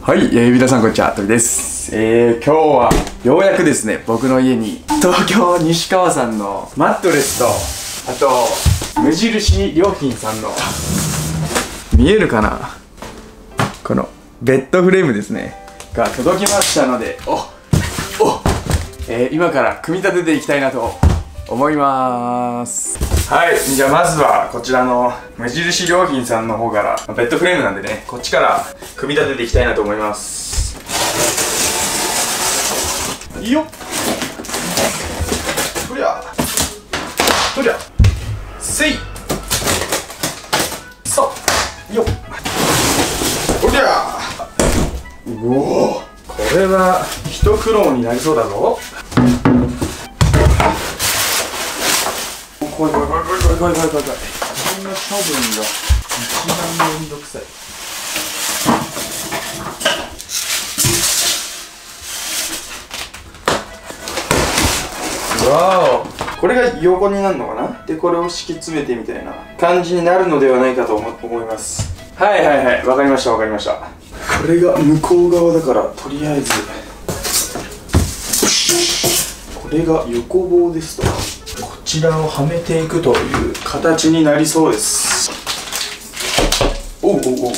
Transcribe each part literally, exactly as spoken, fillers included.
はい、えー、皆さんこんにちは、とりです。えー、今日はようやくですね、僕の家に東京西川さんのマットレスと、あと無印良品さんの見えるかな、このベッドフレームですねが届きましたので、おお、えー、今から組み立てていきたいなと思います。はい、じゃあまずはこちらの無印良品さんの方から、ベッドフレームなんでね、こっちから組み立てていきたいなと思います。いいよ、とりゃとりゃせい、そうよっ、とりゃ、うおー、これは一苦労になりそうだぞ。怖い怖い怖い怖い怖い怖い怖い怖い怖い。こんな処分が一番めんどくさい。わお、これが横になるのかな。でこれを敷き詰めてみたいな感じになるのではないかと思思います。はいはいはい、わかりましたわかりました。これが向こう側だから、とりあえずこれが横棒ですと。こちらをはめていくという形になりそうです。おうおうおうおう、うう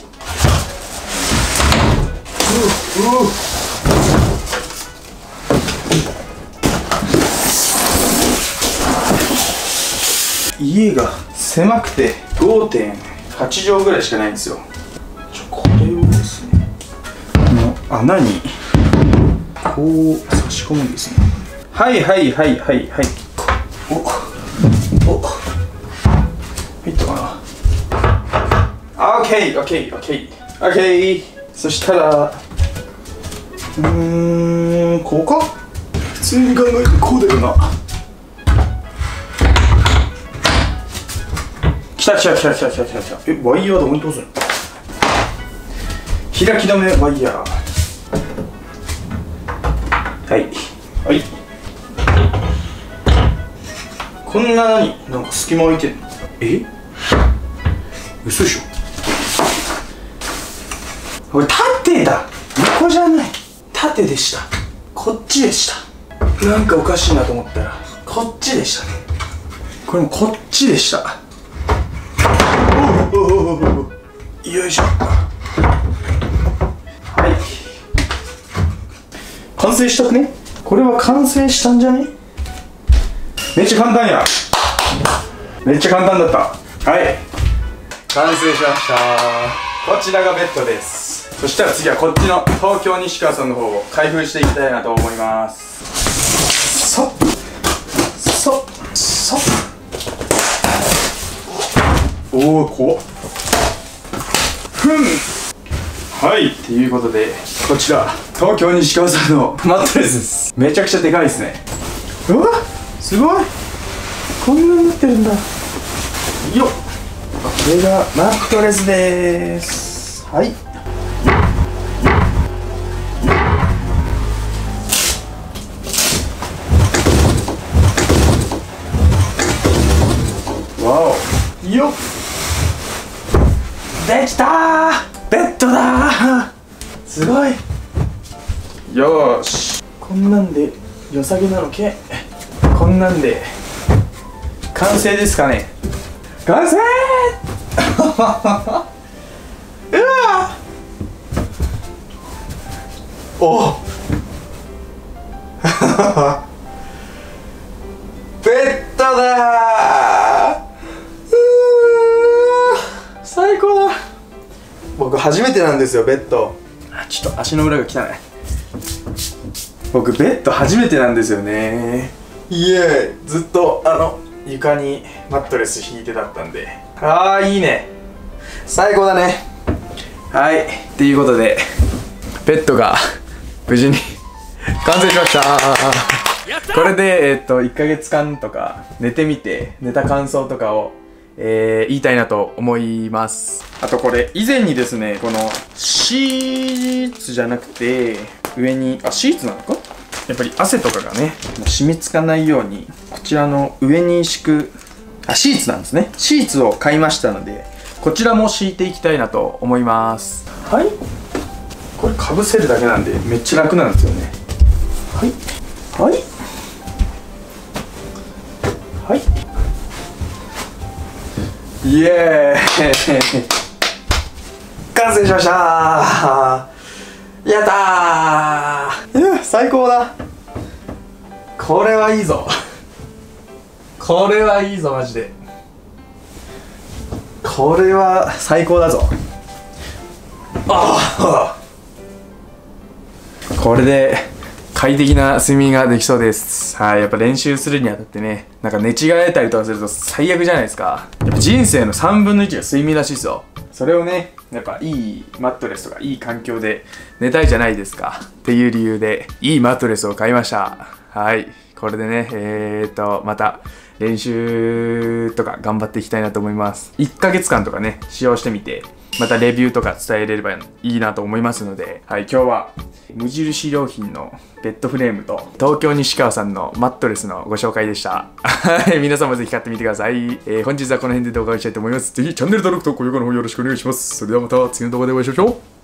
家が狭くて ごてんはち 畳ぐらいしかないんですよ。ちょこれをですね、この穴にこう差し込むんですね。はいはいはいはいはい、おお、入ったかな。オッケーオッケーオッケーオッケー。そしたら、うーん、こうか。普通に考えてこうだよな。来た来た来た来た来た来た来た。え、ワイヤーどこに通すの。開き止めワイヤー。はいはい。こんな何、なんか隙間空いてんの。え、嘘でしょ。これ縦だ、横じゃない。縦でした。こっちでした。なんかおかしいなと思ったらこっちでしたね。これもこっちでした。おおおおおお、よいしょ。はい、完成したくね。これは完成したんじゃね。めっちゃ簡単や。めっちゃ簡単だった。はい、完成しました。こちらがベッドです。そしたら次はこっちの東京西川さんの方を開封していきたいなと思います。そっそっそっ、おお、怖っ。ふん。はい、っていうことでこちら東京西川さんのマットレスです。めちゃくちゃでかいですね。うわ、すごい、こんなになってるんだよっ。これがマットレスでーす。はい、わお、よっ、できたー、ベッドだー。すごい。よーし、こんなんで良さげなのけ。こんなんで完成ですかね。完成うわおベッドだー。最高だ。僕初めてなんですよ、ベッド。あ、ちょっと足の裏が汚い。僕ベッド初めてなんですよね。いえ、ずっとあの床にマットレス引いてだったんで。あー、いいね、最高だね。はい、っていうことでベッドが無事に完成しました。これでえー、っといっかげつかんとか寝てみて、寝た感想とかを、えー、言いたいなと思います。あとこれ以前にですね、このシーツじゃなくて上に、あ、シーツなのか、やっぱり汗とかがね染みつかないようにこちらの上に敷く、あ、シーツなんですね。シーツを買いましたので、こちらも敷いていきたいなと思います。はい、 これかぶせるだけなんでめっちゃ楽なんですよね。はいはいはい、イエーイ完成しましたー。やったー。いや最高だ。これはいいぞこれはいいぞマジで。これは最高だぞ。ああ、これで快適な睡眠ができそうです。はい、やっぱ練習するにあたってね、なんか寝違えたりとかすると最悪じゃないですか。やっぱ人生のさんぶんのいちが睡眠らしいですよ。それをね、やっぱいいマットレスとかいい環境で寝たいじゃないですかっていう理由でいいマットレスを買いました。はい、これでね、えーっとまた練習とか頑張っていきたいなと思います。いっかげつかんとかね使用してみて、またレビューとか伝えれればいいなと思いますので、はい、今日は無印良品のベッドフレームと東京西川さんのマットレスのご紹介でした。皆さんもぜひ買ってみてください。えー、本日はこの辺で動画をしたいと思います。ぜひチャンネル登録と高評価の方よろしくお願いします。それではまた次の動画でお会いしましょう。